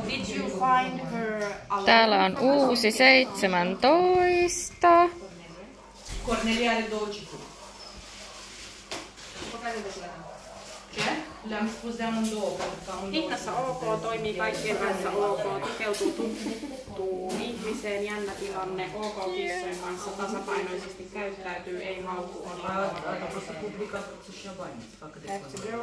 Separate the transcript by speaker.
Speaker 1: Did you find her alone?
Speaker 2: Täällä on uusi 17.
Speaker 3: Cornelia are 12. Le-am spus de amândouă, pentru că amândouă...
Speaker 1: Hinnassa OK, toimii kaikkien kanssa OK, tukeutuu tuttuun ihmiseen, jännä tilanne, OK kissojen kanssa, tasapainoisesti käyttäytyy, ei hauku, on